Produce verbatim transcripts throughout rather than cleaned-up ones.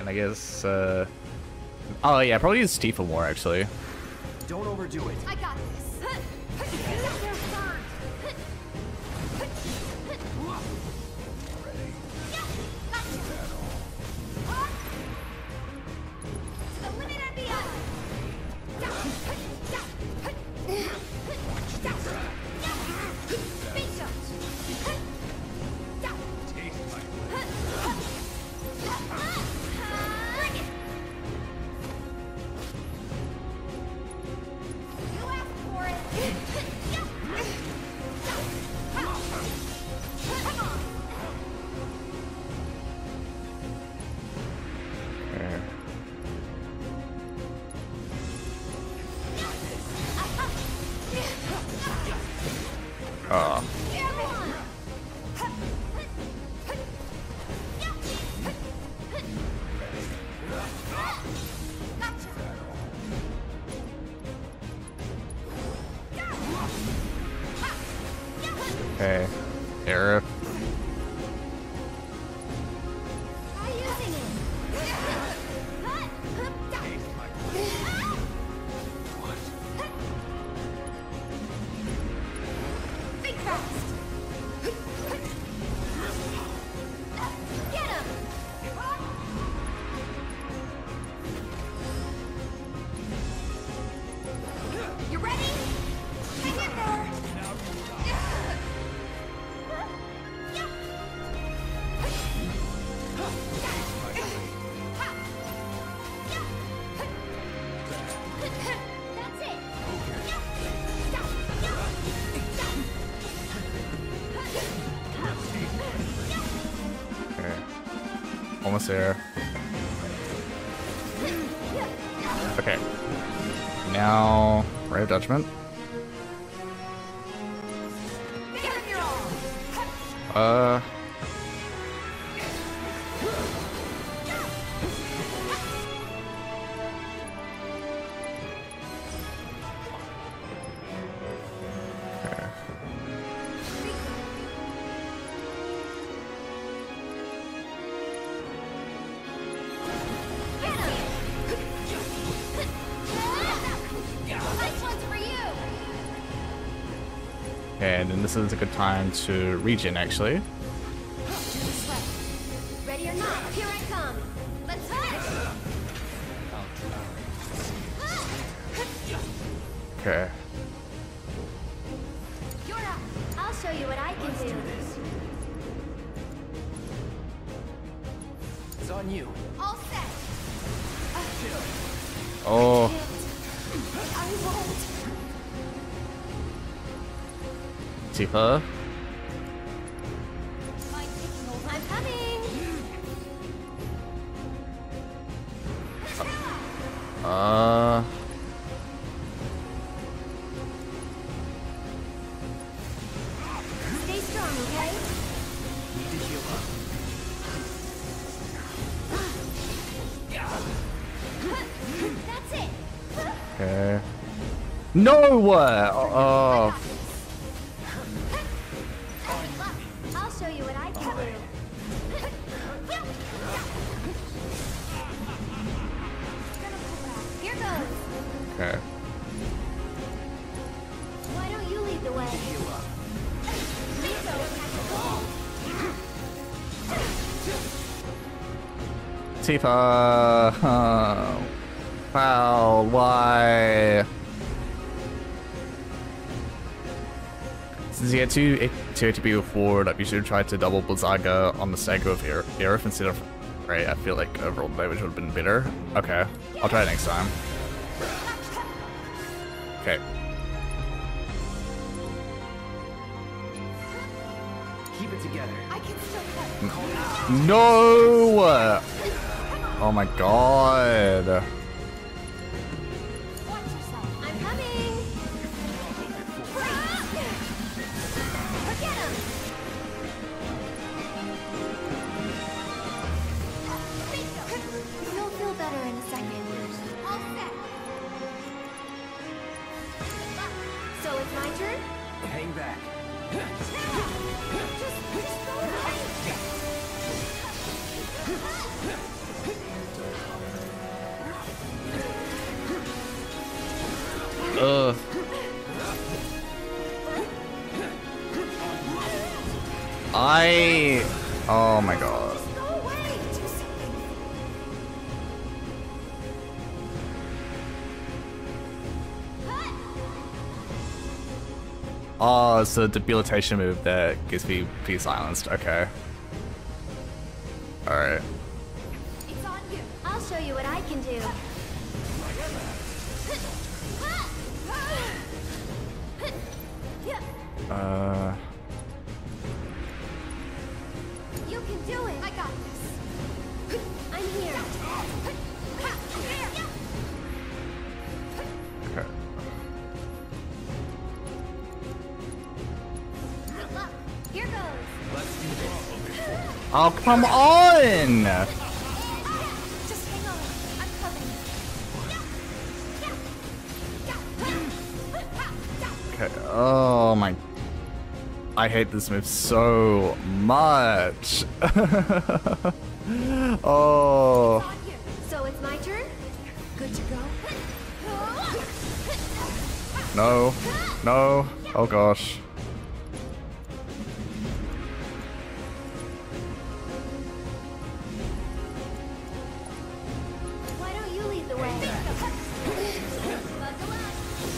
I guess, uh... oh yeah, probably use Tifa more, actually. Don't overdo it. I got this. Oh. Okay. Error. Almost there. Okay. Now, Ray of Judgment. Uh. And then this is a good time to regen, actually. Ready or not, here I come. Let's hit. Okay. You're up. I'll show you what I can do. It's on you. All set. Oh. I won't. Tifa. I'm coming. Uh. Stay strong, okay? Need to heal up. That's it. Okay. No! Uh, oh. I'll show you what I can do. Here goes. Okay. Why don't you lead the way? Tifa. Oh. Foul. Why? Since you had two two A T P before, like, you should have tried to double Blizzaga on the Sego of Aerith instead of Right? I feel like overall damage would have been better. Okay, I'll try it next time. Okay. Keep it together. I can still No! Oh my god. I... Oh my god. Just go away. Do something. Oh, it's a debilitation move that gives me P silenced. Okay. Alright. It's on you. I'll show you what I can do. Uh... You can do it. I got this. I'm here. Okay. Good luck. Here goes. Oh, come on! Just hang on. I'm coming. Okay. Oh my... I hate this move so much. Oh. On you. So it's my turn? Good to go? No. No. Oh gosh. Why don't you lead the way? Buckle up.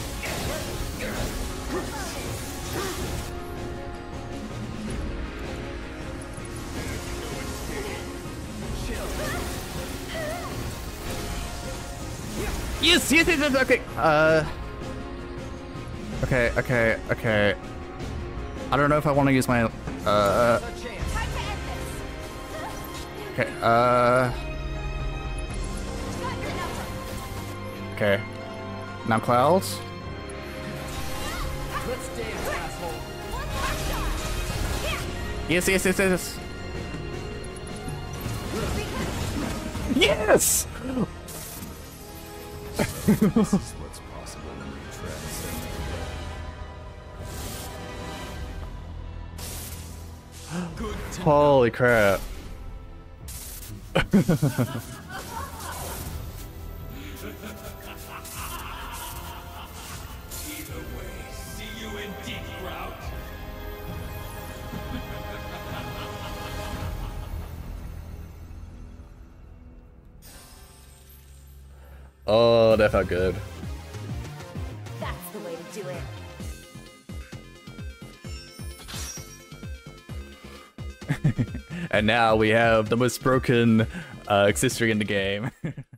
Yes, yes, yes, yes, okay. Uh. Okay, okay, okay. I don't know if I want to use my. Uh. Time to end this. Okay. Uh. Got your number. Okay. Now clouds. Let's dance, asshole. One more shot. Here. Yes, yes, yes, yes. Yes. This is what's possible when we transcend the Good to Holy crap. either way. See you in deep route. Oh, that felt good. That's the way to do it. And now we have the most broken uh, accessory in the game.